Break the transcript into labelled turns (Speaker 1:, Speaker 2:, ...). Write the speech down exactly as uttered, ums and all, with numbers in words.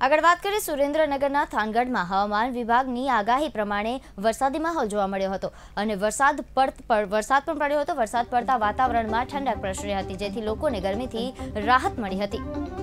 Speaker 1: આગળ વાત કરીએ સુરેન્દ્રનગરના થાનગઢમાં હવામાન વિભાગની આગાહી પ્રમાણે વરસાદી માહોલ જોવા મળ્યો હતો અને વરસાદ પડ વરસાદ પણ પડ્યો હતો। વરસાદ પડતા વાતાવરણમાં ઠંડક પ્રસરી હતી, જેથી લોકોને ગરમીથી રાહત મળી હતી।